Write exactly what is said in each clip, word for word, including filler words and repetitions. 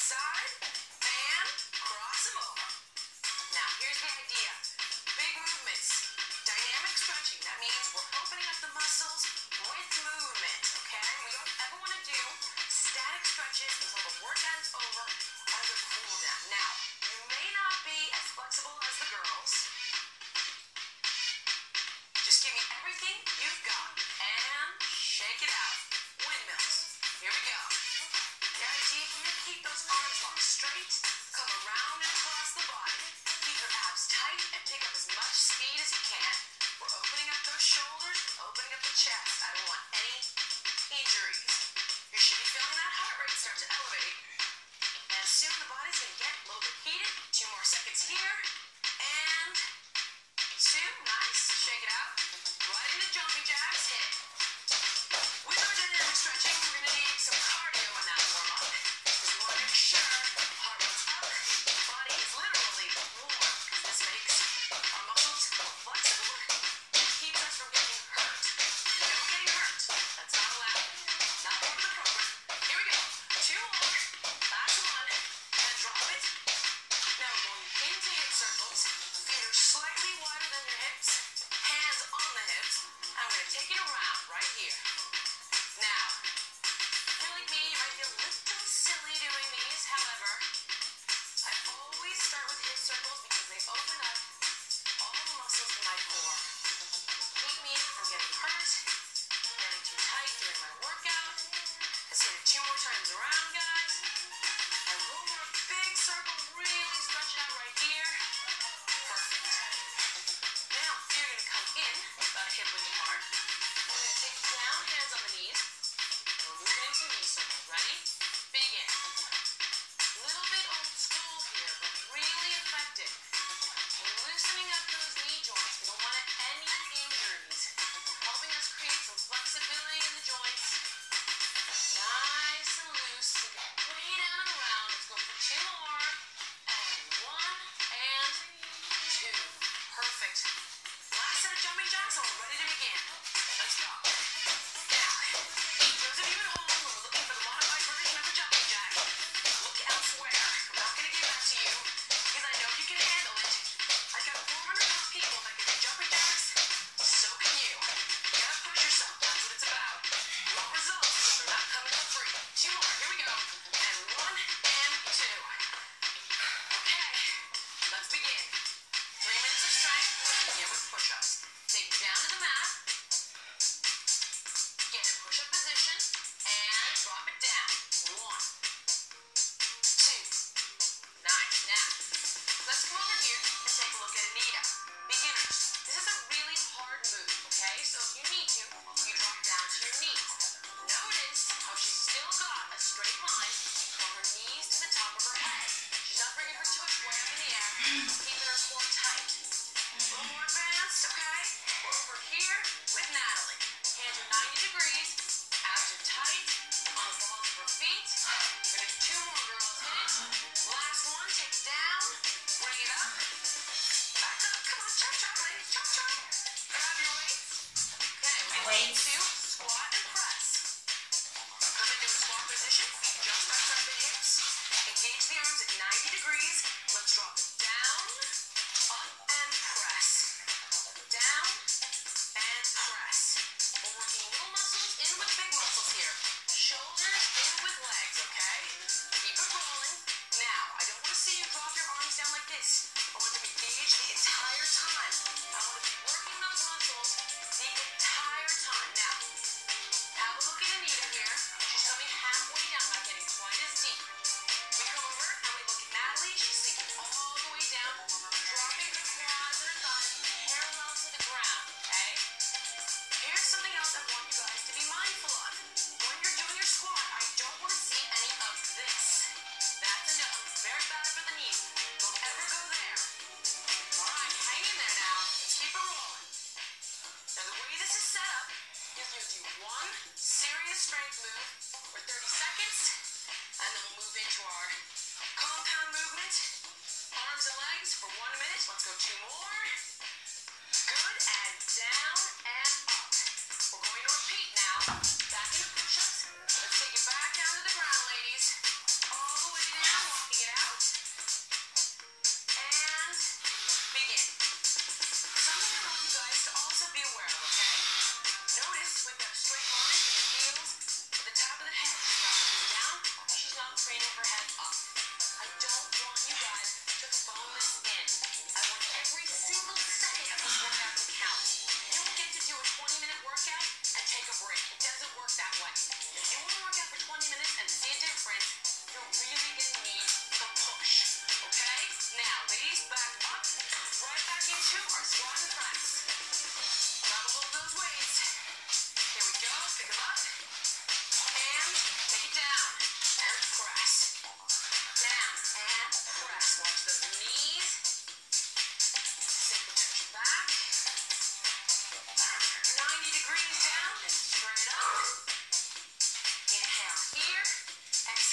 side, and cross them over. Now, here's the idea. Big movements. Dynamic stretching. That means we're opening up the muscles with movement, okay? We don't ever want to do static stretches until the workout's over as a cool down. Now, you may not be as flexible as the girls. Just give me everything you've got and shake it out. Windmills. Here we go. The idea here, keep those arms long straight, come around and across the body. Keep your abs tight and pick up as much speed as you can. We're opening up those shoulders, opening up the chest. I don't want any injuries. You should be feeling that heart rate start to elevate. And soon the body's going to get a little bit heated. Two more seconds here. And two. Nice. Shake it out. Right into jumping jacks. Hit it. With our dynamic stretching, we're going to need some cardio in that warm-up. Because we want to make sure heart rate's up, body is literally warm. Because this makes our muscles more flexible and keeps us from getting hurt. No getting hurt. That's not allowed. Not part of the program. Here we go. Two more. Last one. And drop it. Now we're going into hip circles. Feet are slightly wider than your hips. Hands on the hips. I'm going to take it around right here. Now, if you're like me, you might feel a little silly doing these. However, I always start with hip circles because they open up all the muscles in my core. They keep me from getting hurt, getting too tight during my workout. Let's hit it two more times around, guys. And one more big circle, really stretch it out right here. Perfect. Now, you're going to come in, about hip width apart. We're going to take it down, hands on the knees. We're moving into knee circles. Ready? Begin. Little bit old school here, but really effective. We're loosening up those knee joints. We don't want any injuries. Helping us create some flexibility in the joints. Nice and loose. Take it way down and around. Let's go for two more. And one and two. Perfect. Last set of jumping jacks, and we're ready to begin. Let's go. Now, those of you at home who are looking for the modified version of a jumping jack, look elsewhere. I'm not going to give that to you because I know you can handle it. I've got four hundred plus people that can do jumping jacks. So can you. You gotta push yourself. That's what it's about. You want results. They're not coming for free. Two more. Here we go. And one and two. Okay. Let's begin. Three minutes of strength. Let's begin with push-ups. Take it down to the mat. Get in push-up position. And drop it down. One. Two. Nice. Now, let's come over here and take a look at a knee up. Beginners. This is a really hard move, okay? So if you need to, you drop down to your knees. Notice how she's still got a straight line from her knees to the top of her head. She's not bringing her tush way up in the air, keeping her core tight. A little more advanced, okay? We're over here with Natalie. Hands are ninety degrees, abs are tight, on the balls of her feet. We're gonna do two more, girls. Hit it. Last one, take it down, bring it up. Back up, come on, chop, chop, ladies, chop, chop. Grab your weights. Okay, we're going to squat and press. Come into a squat position, just outside the hips. Engage the arms at ninety degrees. Let's drop it down, up and press. Down and press. We're working little muscles in with big muscles here. Shoulders in with legs, okay? Keep it rolling. Now, I don't want to see you drop your arms down like this. I want them engaged the entire time. I want to be working those muscles the entire time. Now, have a look at Anita here. She's coming halfway down, not getting quite as deep. We come over and we look at Natalie. She's sinking all the way down, dropping her quads and her thighs parallel to the ground, okay? Here's something else I want you guys to be mindful of. When you're doing your squat, I don't want to see any of this. That's a no. Very bad for the knees. Don't ever go there. All right, hang in there now. Let's keep it rolling. Now, the way this is set up is you'll do one serious strength move for thirty seconds, and then we'll move into our compound movement. Arms and legs for one minute. Let's go two more. Good, and down and up. We're going to repeat now. Back into push-ups. Let's take it back down to the ground, ladies. All the way down.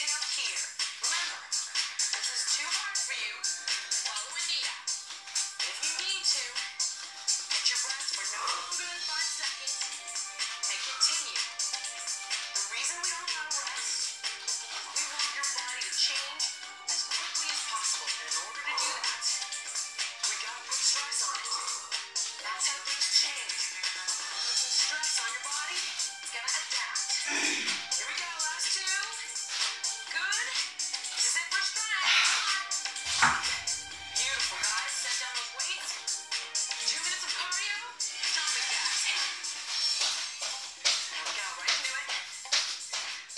exhale here. Remember, this is too hard for you. Follow Anita. If you need to, get your breath for no longer than five seconds and continue. The reason we don't allow rest, we want your body to change as quickly as possible. And in order to do that, we gotta put stress on it. That's how things change. Put some stress on your body, it's gonna adapt. Here we go, last two. Good. This is it for strength. Beautiful, guys. Set down those weights. Two minutes of cardio. Jumping jacks. There we go, right into it.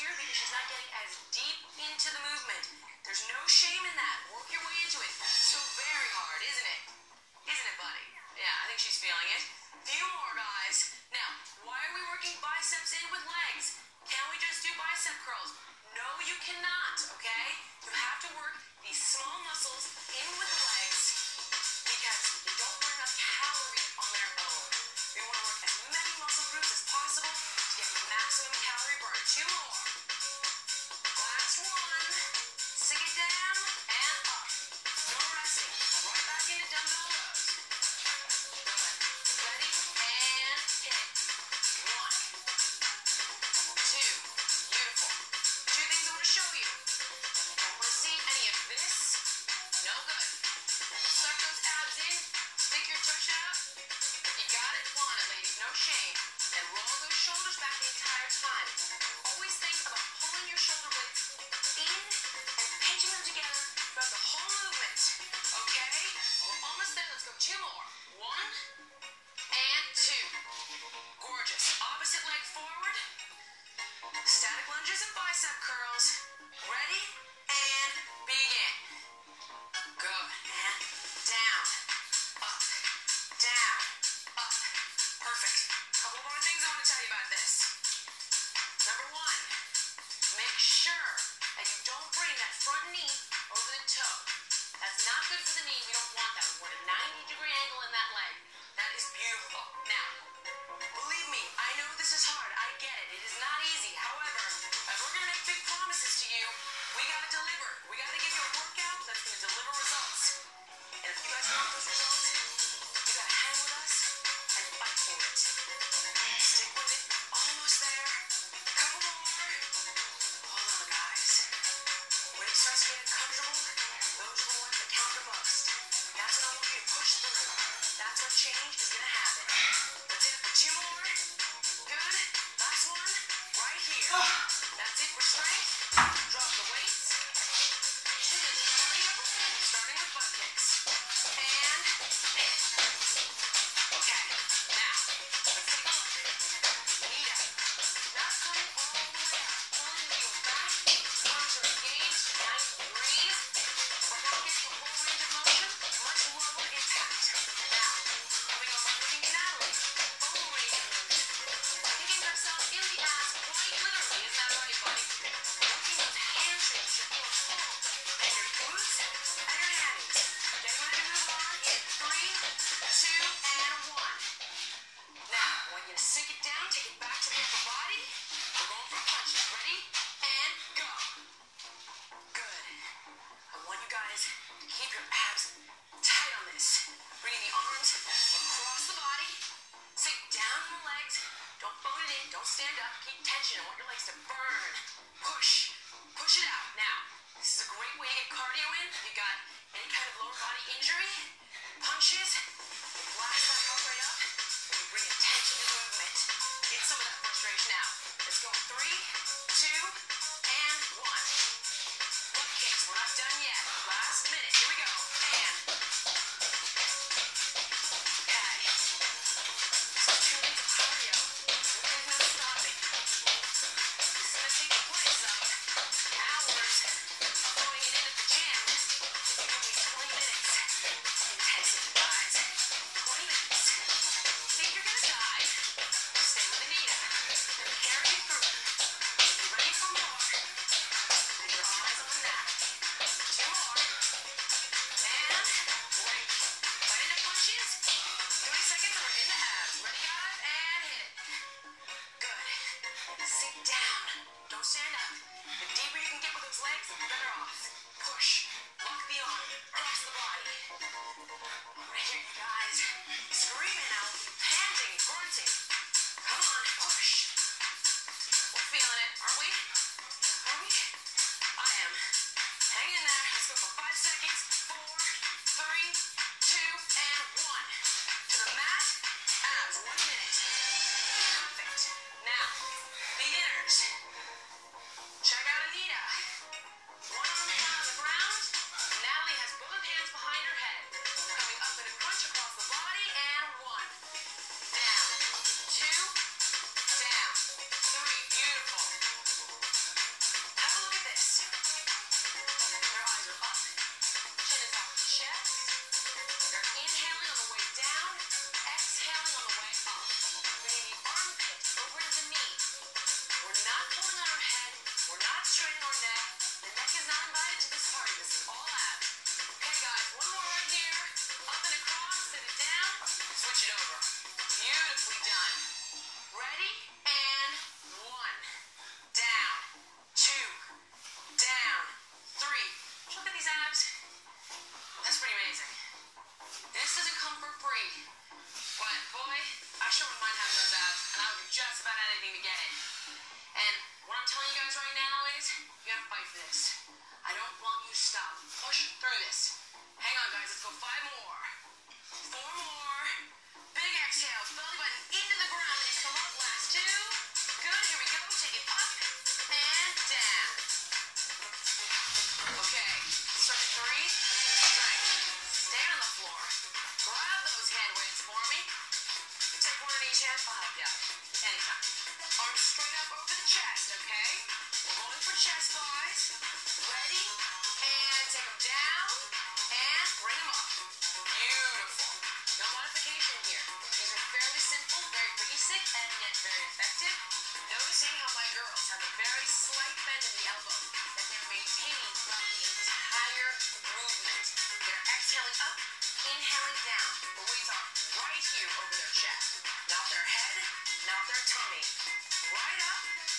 here because she's not getting as deep into the movement. There's no shame in that. Work your way into it. So very hard, isn't it? Isn't it, buddy? Yeah, I think she's feeling it. Few more, guys. Now, why are we working biceps in with legs? Can't we just do bicep curls? No, you cannot, okay? You have to work these small muscles in with the legs because you don't burn enough calories on their own. We want to work as many muscle groups as possible to get maximum calorie burn. Two more. Last one. Sink it down and up. No resting. Right back into dumbbell rows. Good. Ready and hit. One. Two. Beautiful. Two things I want to show you. Don't want to see any of this. No good. Suck those abs in. Stick your tush out. You got it. Flaunt it, ladies. No shame. And roll those shoulders back the entire time. Always think about pulling your shoulder blades in and pinching them together throughout the whole movement. Okay? We're almost there. Let's go two more. One and two. Gorgeous. Opposite leg forward. Static lunges and bicep curls. Ready and begin. Good. And down. Up. Down. Up. Perfect. Couple more things I want to tell you about this. Number one, make sure that you don't bring that front knee over the toe. That's not good for the knee. We don't want that. We want a ninety degree angle in that leg. That is beautiful. Now, believe me, I know this is hard. I get it. It is not easy. However, if we're going to make big promises to you, we got to deliver. We got to give you a workout that's going to deliver results. And if you guys want those results, you got to hang with us and fight for it. Stick with it. Almost there. Couple more. Hold on, guys. When it starts getting comfortable, those are the ones that count the most. That's when I want you to push through. That's when change is going to happen. Let's hit it for two more. Good. Last one. Right here. That's it for strength. Drop the weights. Two minutes of cardio. Starting with butt kicks. And hit. Okay. Now, let's take a look. Knee down. Not coming all the way up. Pulling the heel back. Arms are engaged. ninety degrees. We're not getting a whole range of motion. Much lower impact. Now, coming over moving Natalie. Full range of motion. Kicking ourselves in the ass quite literally. Isn't that right, buddy? Working those hamstrings to feel full. And your glutes and your hammies. Getting ready to move on in three, two, and one. Now, I want you to sink it down, take it back to the upper body. We're going for punches. Ready? And go. Good. I want you guys to keep your abs tight on this. Bringing the arms across the body. Sink down your legs. Don't bone it in. Don't stand up. Keep tension. I want your legs to burn. Push. Push it out. Now, this is a great way to get cardio in. If you got any kind of lower body injury, punches, you blast that heart rate up, and you bring attention to movement. Get some of that frustration out. Let's go. Three, two, and one. Butt kicks. We're not done yet. Last minute. Here we go. And okay. This is two minutes of cardio. There's no stopping. This is going to take the place of hours of throwing it in at the gym. You give me twenty minutes. Intensity, guys. twenty minutes. Think you're going to die? Stay with Anita. Carry you through. Reach hand, I'll help you out. Anytime. Arms straight up over the chest, okay? We're going for chest flies. Ready? And take them down. And bring them up. Beautiful. No modification here. These are fairly simple, very basic, and yet very effective. Noticing how my girls have a very slight bend in the elbow that they're maintaining throughout the entire movement. They're exhaling up, inhaling down. The weights are right here over their chest. Not their head, not their tummy. Right up,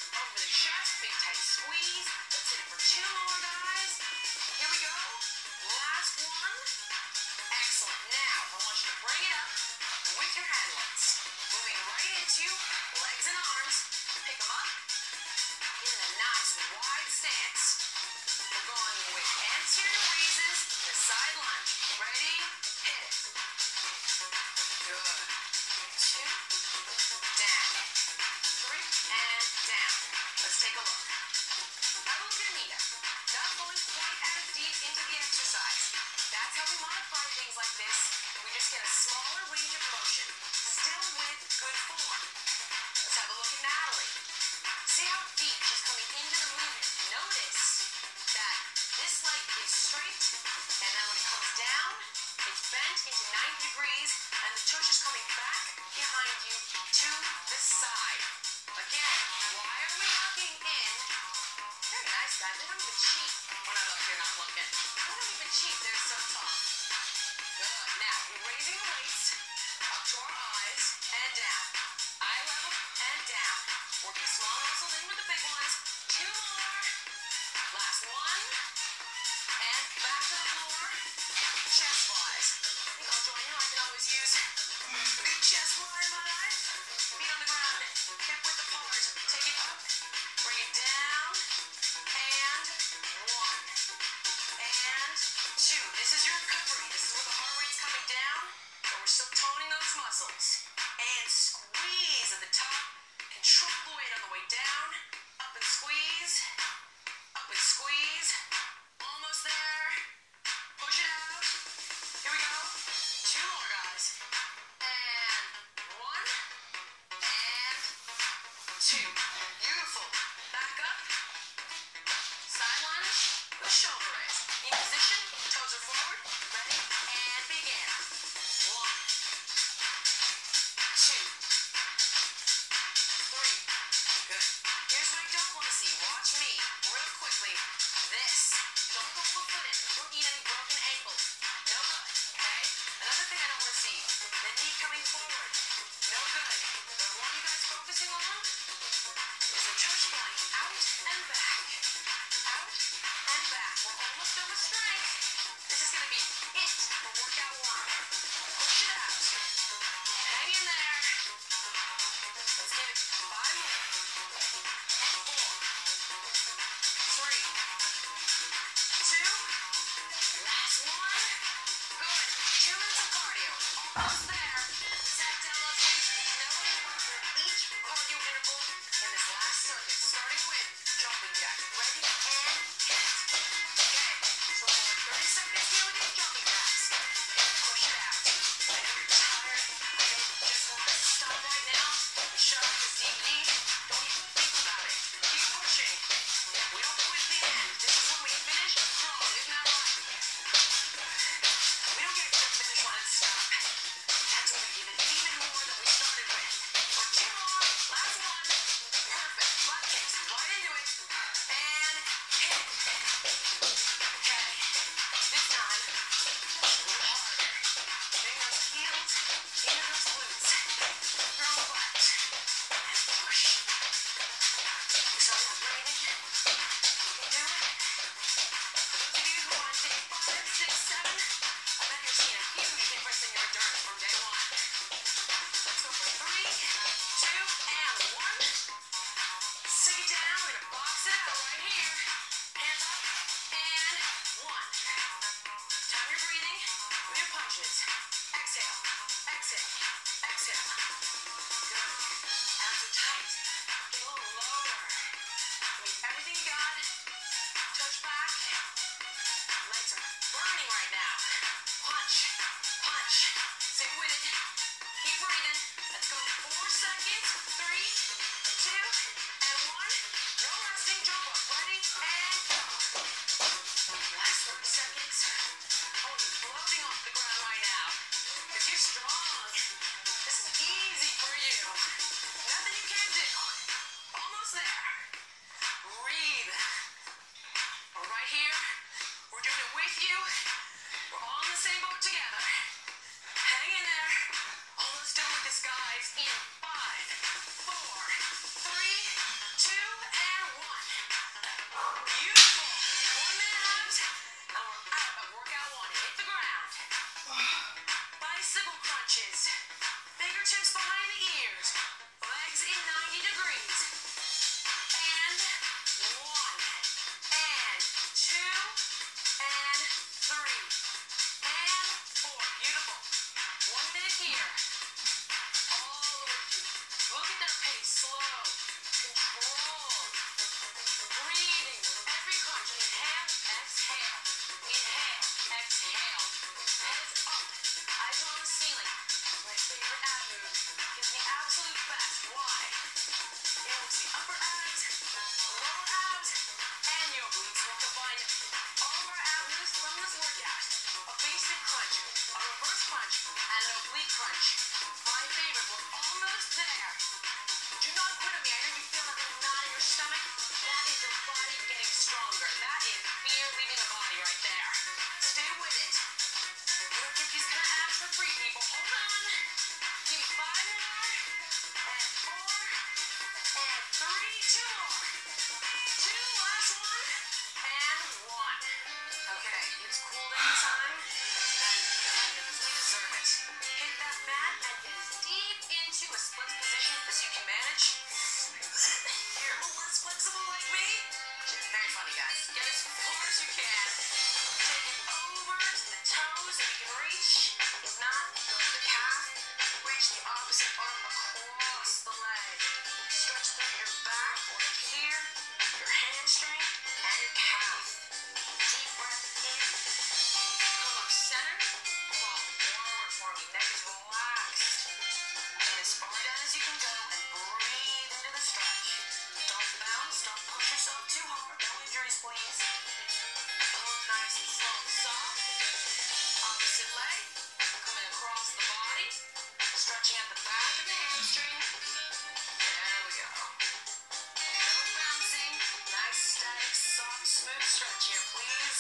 rise in five, four, three, two, and one. Beautiful. One minute out, and we're out of workout one. Hit the ground. Bicycle crunches. Fingertips behind the ears. Legs in ninety degrees. And one. And two. And three. And four. Beautiful. One minute here. All over you. Look at that pace. Slow. Control. Breathing with every crunch. Inhale. Exhale. Inhale. Exhale. Heads up. Eyes on the ceiling. My favorite ab move. Gives me absolute best. Why? It works the upper abs, lower abs, and your glutes. We'll combine all of our ab moves from this workout. A basic crunch, a reverse crunch, and an oblique crunch. My favorite. We're almost there. Do not quit on me. I know you feel like a knot in your stomach. That is your body getting stronger. That is fear leaving the body right there. Stay with it. You don't get these kind of abs for free, people. Hold on. Give me five more. And four. And three. Two more. Two. Last one. And one. Okay. It's cool down time. And goodness, we deserve it. Hit that mat and get as deep into a split position as you can manage. You're a little less flexible like me. Very funny, guys. Get as far as you can. Take it over to the toes if you can reach. If not, go to the calf. Reach the opposite arm across the leg. Stretch through your back or here, your hamstring, and your calf. Deep breath in. Come up center. Fall forward for me. Neck is relaxed. Get as far down as you can go and breathe into the stretch. Don't bounce. Don't push yourself too hard. No injuries, please. Pull nice and slow and soft. Opposite leg. Coming across the body. Stretching at the back of the hamstring. There we go. No bouncing. Nice, static, soft, smooth stretch here, please.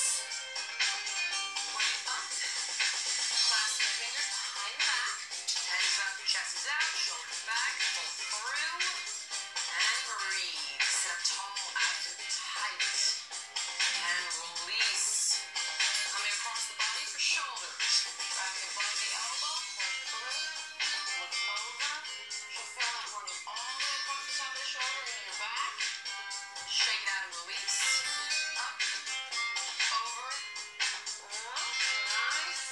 Bring it up. Clasp your fingers behind the back. Head is up, chest is out, shoulders back. Pull through. And breathe. Sit up tall, abs are tight. And release. Coming across the body for shoulders. Grabbing above the elbow. Pull through. Look over. You'll feel that running all the way across the top of the shoulder into your back. Shake it out and release. Up. Over. Up. Nice.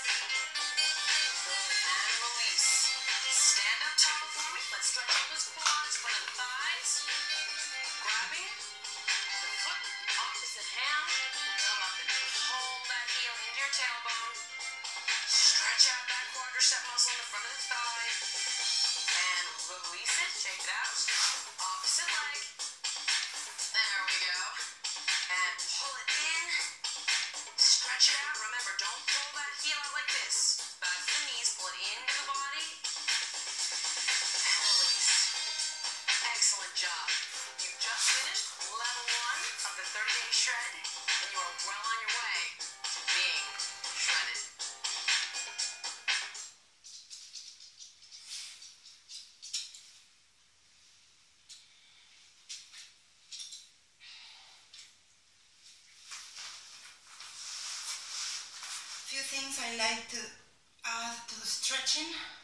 Good. And release. Stand up tall for me. Let's stretch out those quads, front of the thighs. Grabbing the foot, opposite hand. Come up and hold that heel into your tailbone. Stretch out that quadricep muscle in the front of the thigh. And release it. Shake it out. Opposite leg. There we go. And pull it in. Stretch it out. Remember, don't pull that heel out like this. Back to the knees. Pull it into the body. And release. Excellent job. You just finished level one of the thirty day shred, and you are well on your way to being shredded. Few things I like to add to the stretching.